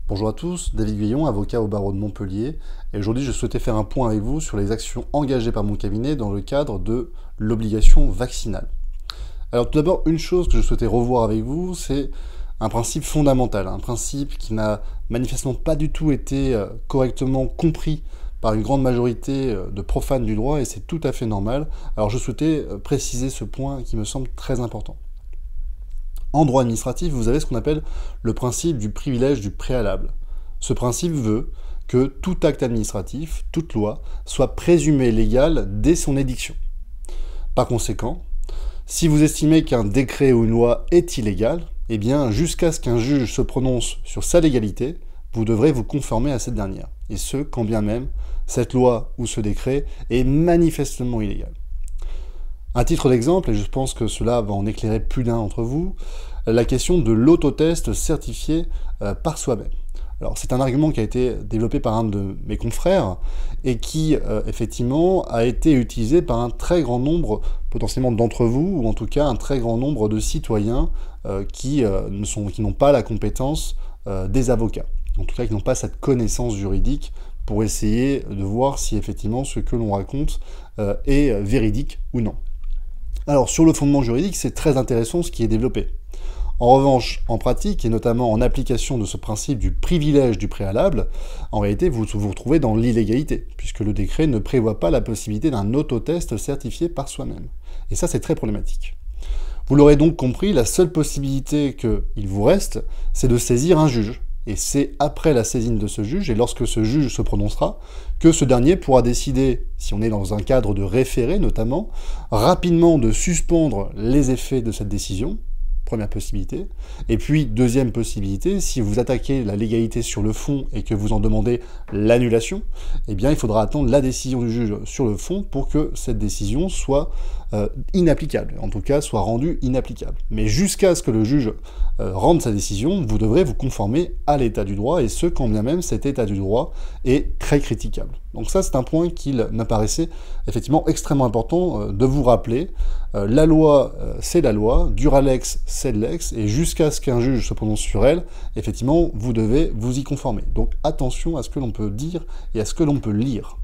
Bonjour à tous, David Guillon, avocat au barreau de Montpellier, et aujourd'hui je souhaitais faire un point avec vous sur les actions engagées par mon cabinet dans le cadre de l'obligation vaccinale. Alors tout d'abord, une chose que je souhaitais revoir avec vous, c'est un principe fondamental, un principe qui n'a manifestement pas du tout été correctement compris par une grande majorité de profanes du droit, et c'est tout à fait normal. Alors je souhaitais préciser ce point qui me semble très important. En droit administratif, vous avez ce qu'on appelle le principe du privilège du préalable. Ce principe veut que tout acte administratif, toute loi, soit présumé légal dès son édiction. Par conséquent, si vous estimez qu'un décret ou une loi est illégal, eh bien, jusqu'à ce qu'un juge se prononce sur sa légalité, vous devrez vous conformer à cette dernière. Et ce, quand bien même cette loi ou ce décret est manifestement illégal. À titre d'exemple, et je pense que cela va en éclairer plus d'un d'entre vous, la question de l'autotest certifié par soi-même. Alors c'est un argument qui a été développé par un de mes confrères et qui effectivement a été utilisé par un très grand nombre potentiellement d'entre vous, ou en tout cas un très grand nombre de citoyens qui n'ont pas la compétence des avocats, en tout cas qui n'ont pas cette connaissance juridique pour essayer de voir si effectivement ce que l'on raconte est véridique ou non. Alors sur le fondement juridique, c'est très intéressant ce qui est développé. En revanche, en pratique, et notamment en application de ce principe du privilège du préalable, en réalité, vous vous retrouvez dans l'illégalité, puisque le décret ne prévoit pas la possibilité d'un autotest certifié par soi-même. Et ça, c'est très problématique. Vous l'aurez donc compris, la seule possibilité qu'il vous reste, c'est de saisir un juge. Et c'est après la saisine de ce juge, et lorsque ce juge se prononcera, que ce dernier pourra décider, si on est dans un cadre de référé notamment, rapidement de suspendre les effets de cette décision, première possibilité. Et puis, deuxième possibilité, si vous attaquez la légalité sur le fond et que vous en demandez l'annulation, eh bien, il faudra attendre la décision du juge sur le fond pour que cette décision soit inapplicable, en tout cas soit rendue inapplicable. Mais jusqu'à ce que le juge rende sa décision, vous devrez vous conformer à l'état du droit, et ce, quand bien même cet état du droit est très critiquable. Donc ça, c'est un point qu'il me paraissait effectivement extrêmement important de vous rappeler. La loi, c'est la loi, Duralex, c'est de l'ex, et jusqu'à ce qu'un juge se prononce sur elle, effectivement, vous devez vous y conformer. Donc attention à ce que l'on peut dire et à ce que l'on peut lire.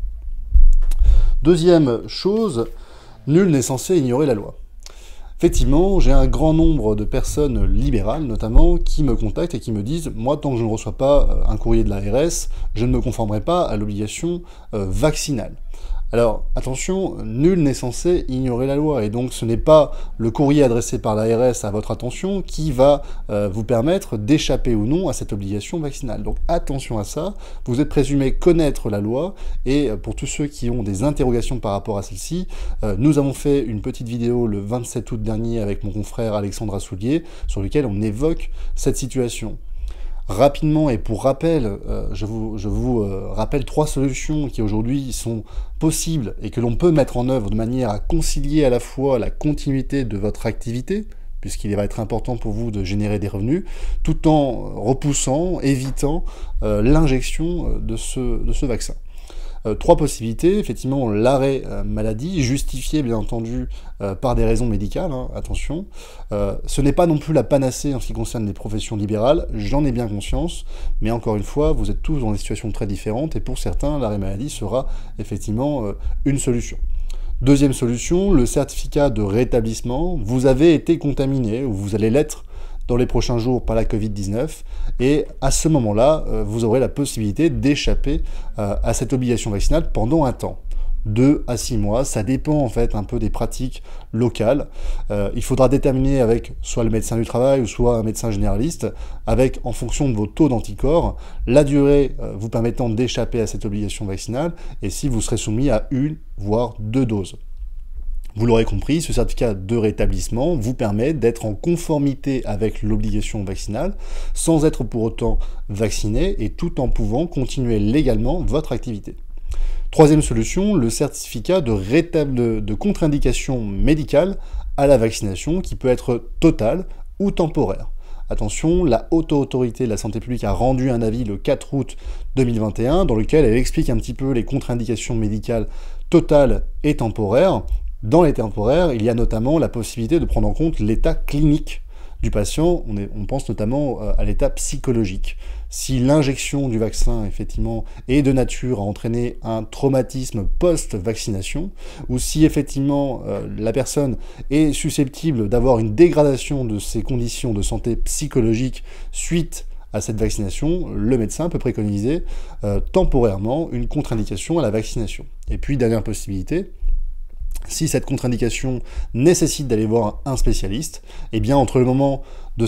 Deuxième chose, nul n'est censé ignorer la loi. Effectivement, j'ai un grand nombre de personnes libérales, notamment, qui me contactent et qui me disent « Moi, tant que je ne reçois pas un courrier de l'ARS, je ne me conformerai pas à l'obligation vaccinale. » Alors, attention, nul n'est censé ignorer la loi, et donc ce n'est pas le courrier adressé par l'ARS à votre attention qui va vous permettre d'échapper ou non à cette obligation vaccinale. Donc attention à ça, vous êtes présumé connaître la loi, et pour tous ceux qui ont des interrogations par rapport à celle-ci, nous avons fait une petite vidéo le 27 août dernier avec mon confrère Alexandre Assoulier, sur lequel on évoque cette situation. Rapidement, et pour rappel, je vous rappelle 3 solutions qui aujourd'hui sont possibles et que l'on peut mettre en œuvre de manière à concilier à la fois la continuité de votre activité, puisqu'il va être important pour vous de générer des revenus, tout en repoussant, évitant l'injection de ce vaccin. 3 possibilités, effectivement, l'arrêt maladie, justifié bien entendu par des raisons médicales, hein, attention. Ce n'est pas non plus la panacée en ce qui concerne les professions libérales, j'en ai bien conscience, mais encore une fois, vous êtes tous dans des situations très différentes, et pour certains, l'arrêt maladie sera effectivement une solution. Deuxième solution, le certificat de rétablissement. Vous avez été contaminé, ou vous allez l'être dans les prochains jours par la Covid-19, et à ce moment-là, vous aurez la possibilité d'échapper à cette obligation vaccinale pendant un temps. 2 à 6 mois, ça dépend en fait un peu des pratiques locales. Il faudra déterminer avec soit le médecin du travail ou soit un médecin généraliste, avec en fonction de vos taux d'anticorps, la durée vous permettant d'échapper à cette obligation vaccinale, et si vous serez soumis à 1 voire 2 doses. Vous l'aurez compris, ce certificat de rétablissement vous permet d'être en conformité avec l'obligation vaccinale, sans être pour autant vacciné, et tout en pouvant continuer légalement votre activité. Troisième solution, le certificat de contre-indication médicale à la vaccination, qui peut être total ou temporaire. Attention, la Haute Autorité de la Santé publique a rendu un avis le 4 août 2021, dans lequel elle explique un petit peu les contre-indications médicales totales et temporaires. Dans les temporaires, il y a notamment la possibilité de prendre en compte l'état clinique du patient, on pense notamment à l'état psychologique. si l'injection du vaccin, effectivement, est de nature à entraîner un traumatisme post-vaccination, ou si, effectivement, la personne est susceptible d'avoir une dégradation de ses conditions de santé psychologique suite à cette vaccination, le médecin peut préconiser temporairement une contre-indication à la vaccination. Et puis, dernière possibilité, si cette contre-indication nécessite d'aller voir un spécialiste, eh bien entre le moment de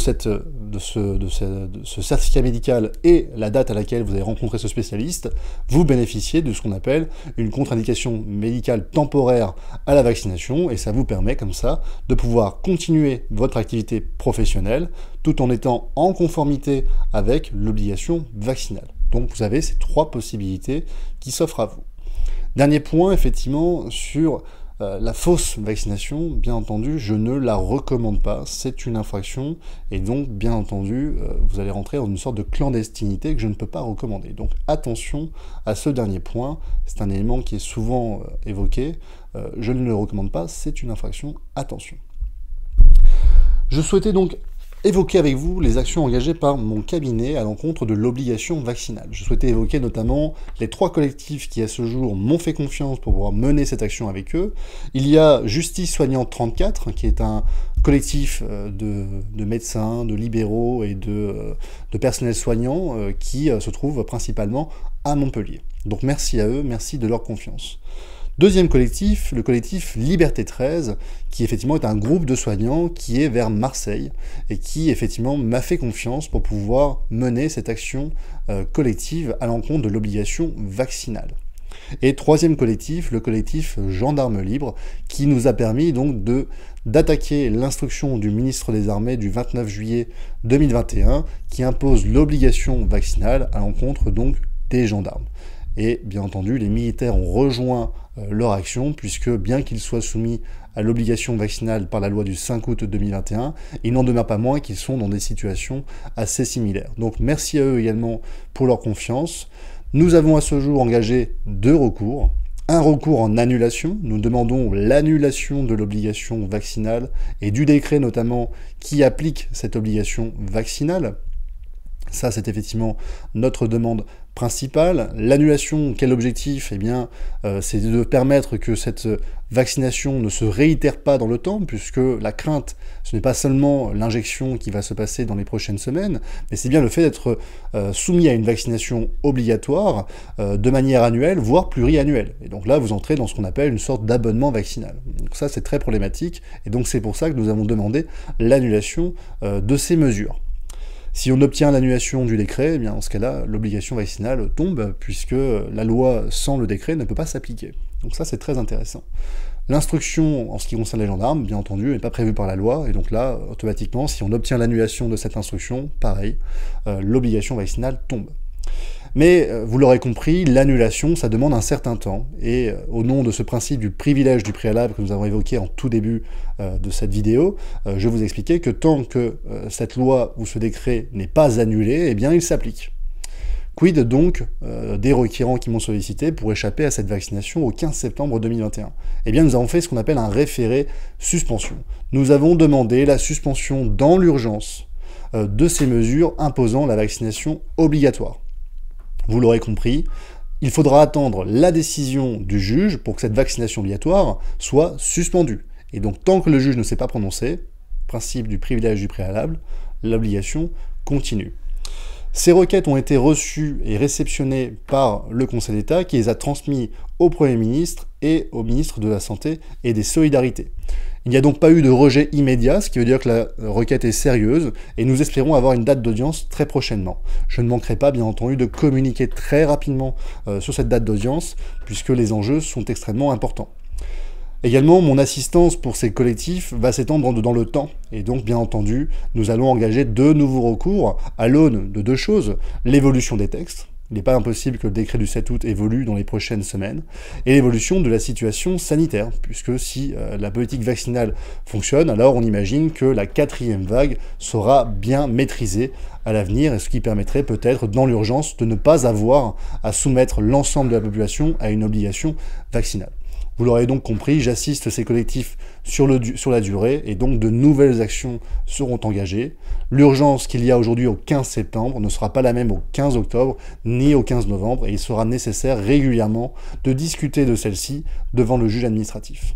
ce certificat médical et la date à laquelle vous avez rencontré ce spécialiste, vous bénéficiez de ce qu'on appelle une contre-indication médicale temporaire à la vaccination, et ça vous permet comme ça de pouvoir continuer votre activité professionnelle tout en étant en conformité avec l'obligation vaccinale. Donc vous avez ces 3 possibilités qui s'offrent à vous. Dernier point, effectivement, sur la fausse vaccination, bien entendu, je ne la recommande pas, c'est une infraction, et donc, bien entendu, vous allez rentrer dans une sorte de clandestinité que je ne peux pas recommander. Donc attention à ce dernier point, c'est un élément qui est souvent évoqué, je ne le recommande pas, c'est une infraction, attention. Je souhaitais donc évoquer avec vous les actions engagées par mon cabinet à l'encontre de l'obligation vaccinale. Je souhaitais évoquer notamment les 3 collectifs qui à ce jour m'ont fait confiance pour pouvoir mener cette action avec eux. Il y a Justice Soignante 34, qui est un collectif de médecins, de libéraux et de personnels soignants qui se trouve principalement à Montpellier. Donc merci à eux, merci de leur confiance. Deuxième collectif, le collectif Liberté 13, qui effectivement est un groupe de soignants qui est vers Marseille et qui effectivement m'a fait confiance pour pouvoir mener cette action collective à l'encontre de l'obligation vaccinale. Et troisième collectif, le collectif Gendarmes Libres, qui nous a permis donc d'attaquer l'instruction du ministre des Armées du 29 juillet 2021, qui impose l'obligation vaccinale à l'encontre donc des gendarmes. Et bien entendu, les militaires ont rejoint leur action, puisque bien qu'ils soient soumis à l'obligation vaccinale par la loi du 5 août 2021, il n'en demeure pas moins qu'ils sont dans des situations assez similaires. Donc merci à eux également pour leur confiance. Nous avons à ce jour engagé 2 recours. Un recours en annulation, nous demandons l'annulation de l'obligation vaccinale et du décret notamment qui applique cette obligation vaccinale. Ça, c'est effectivement notre demande principale. L'annulation, quel objectif? Eh bien, c'est de permettre que cette vaccination ne se réitère pas dans le temps, puisque la crainte, ce n'est pas seulement l'injection qui va se passer dans les prochaines semaines, mais c'est bien le fait d'être soumis à une vaccination obligatoire de manière annuelle, voire pluriannuelle. Et donc là, vous entrez dans ce qu'on appelle une sorte d'abonnement vaccinal. Donc ça, c'est très problématique, et donc c'est pour ça que nous avons demandé l'annulation de ces mesures. Si on obtient l'annulation du décret, eh bien, en ce cas-là, l'obligation vaccinale tombe, puisque la loi sans le décret ne peut pas s'appliquer. Donc ça, c'est très intéressant. L'instruction, en ce qui concerne les gendarmes, bien entendu, n'est pas prévue par la loi, et donc là, automatiquement, si on obtient l'annulation de cette instruction, pareil, l'obligation vaccinale tombe. Mais vous l'aurez compris, l'annulation, ça demande un certain temps, et au nom de ce principe du privilège du préalable que nous avons évoqué en tout début de cette vidéo, je vous expliquais que tant que cette loi ou ce décret n'est pas annulé, eh bien il s'applique. Quid donc des requérants qui m'ont sollicité pour échapper à cette vaccination au 15 septembre 2021? Eh bien nous avons fait ce qu'on appelle un référé suspension. Nous avons demandé la suspension dans l'urgence de ces mesures imposant la vaccination obligatoire. Vous l'aurez compris, il faudra attendre la décision du juge pour que cette vaccination obligatoire soit suspendue. Et donc tant que le juge ne s'est pas prononcé, principe du privilège du préalable, l'obligation continue. Ces requêtes ont été reçues et réceptionnées par le Conseil d'État qui les a transmises au Premier ministre et au ministre de la Santé et des Solidarités. Il n'y a donc pas eu de rejet immédiat, ce qui veut dire que la requête est sérieuse, et nous espérons avoir une date d'audience très prochainement. Je ne manquerai pas, bien entendu, de communiquer très rapidement sur cette date d'audience, puisque les enjeux sont extrêmement importants. Également, mon assistance pour ces collectifs va s'étendre dans le temps, et donc, bien entendu, nous allons engager 2 nouveaux recours à l'aune de 2 choses, l'évolution des textes. Il n'est pas impossible que le décret du 7 août évolue dans les prochaines semaines, et l'évolution de la situation sanitaire, puisque si la politique vaccinale fonctionne, alors on imagine que la 4e vague sera bien maîtrisée à l'avenir, et ce qui permettrait peut-être, dans l'urgence, de ne pas avoir à soumettre l'ensemble de la population à une obligation vaccinale. Vous l'aurez donc compris, j'assiste ces collectifs sur la durée et donc de nouvelles actions seront engagées. L'urgence qu'il y a aujourd'hui au 15 septembre ne sera pas la même au 15 octobre ni au 15 novembre et il sera nécessaire régulièrement de discuter de celle-ci devant le juge administratif.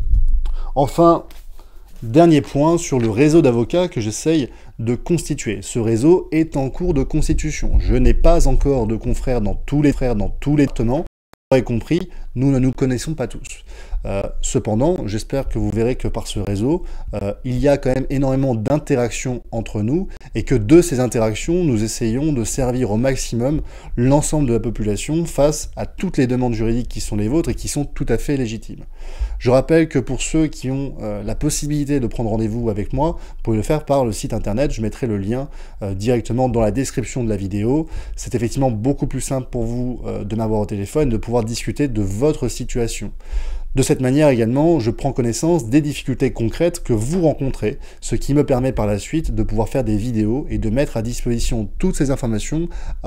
Enfin, dernier point sur le réseau d'avocats que j'essaye de constituer. Ce réseau est en cours de constitution. Je n'ai pas encore de confrères dans tous les tenants. Vous aurez compris, nous ne nous connaissons pas tous. Cependant, j'espère que vous verrez que par ce réseau, il y a quand même énormément d'interactions entre nous et que de ces interactions, nous essayons de servir au maximum l'ensemble de la population face à toutes les demandes juridiques qui sont les vôtres et qui sont tout à fait légitimes. Je rappelle que pour ceux qui ont la possibilité de prendre rendez-vous avec moi, vous pouvez le faire par le site internet, je mettrai le lien directement dans la description de la vidéo. C'est effectivement beaucoup plus simple pour vous de m'avoir au téléphone, de pouvoir discuter de votre situation. De cette manière également, je prends connaissance des difficultés concrètes que vous rencontrez, ce qui me permet par la suite de pouvoir faire des vidéos et de mettre à disposition toutes ces informations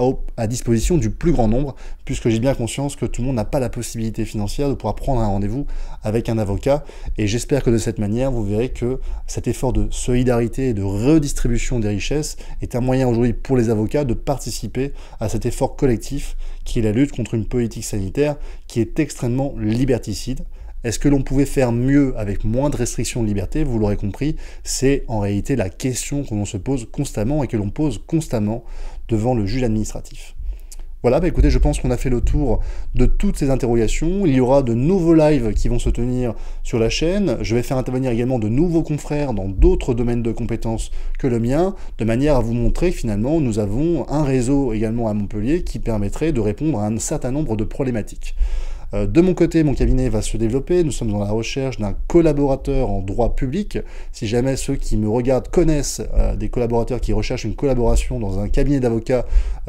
à disposition du plus grand nombre, puisque j'ai bien conscience que tout le monde n'a pas la possibilité financière de pouvoir prendre un rendez-vous avec un avocat, et j'espère que de cette manière, vous verrez que cet effort de solidarité et de redistribution des richesses est un moyen aujourd'hui pour les avocats de participer à cet effort collectif qui est la lutte contre une politique sanitaire qui est extrêmement liberticide. Est-ce que l'on pouvait faire mieux avec moins de restrictions de liberté? Vous l'aurez compris, c'est en réalité la question que l'on se pose constamment et que l'on pose constamment devant le juge administratif. Voilà, bah écoutez, je pense qu'on a fait le tour de toutes ces interrogations. Il y aura de nouveaux lives qui vont se tenir sur la chaîne. Je vais faire intervenir également de nouveaux confrères dans d'autres domaines de compétences que le mien, de manière à vous montrer que finalement, nous avons un réseau également à Montpellier qui permettrait de répondre à un certain nombre de problématiques. De mon côté, mon cabinet va se développer. Nous sommes dans la recherche d'un collaborateur en droit public. Si jamais ceux qui me regardent connaissent des collaborateurs qui recherchent une collaboration dans un cabinet d'avocats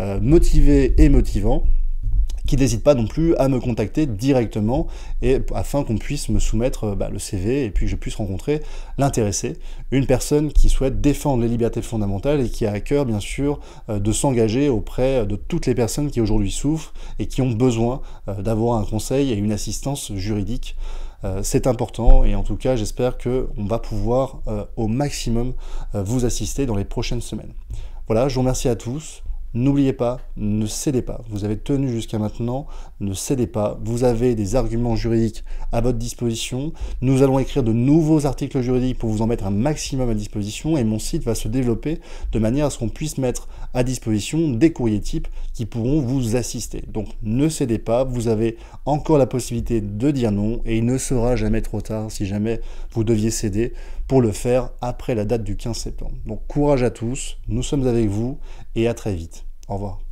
motivé et motivant, qui n'hésite pas non plus à me contacter directement et afin qu'on puisse me soumettre le CV et puis que je puisse rencontrer l'intéressé, une personne qui souhaite défendre les libertés fondamentales et qui a à cœur bien sûr de s'engager auprès de toutes les personnes qui aujourd'hui souffrent et qui ont besoin d'avoir un conseil et une assistance juridique. C'est important et en tout cas j'espère qu'on va pouvoir au maximum vous assister dans les prochaines semaines. Voilà, je vous remercie à tous. N'oubliez pas, ne cédez pas. Vous avez tenu jusqu'à maintenant, ne cédez pas. Vous avez des arguments juridiques à votre disposition. Nous allons écrire de nouveaux articles juridiques pour vous en mettre un maximum à disposition et mon site va se développer de manière à ce qu'on puisse mettre à disposition des courriers types qui pourront vous assister. Donc ne cédez pas, vous avez encore la possibilité de dire non et il ne sera jamais trop tard si jamais vous deviez céder pour le faire après la date du 15 septembre. Donc courage à tous, nous sommes avec vous et à très vite. Au revoir.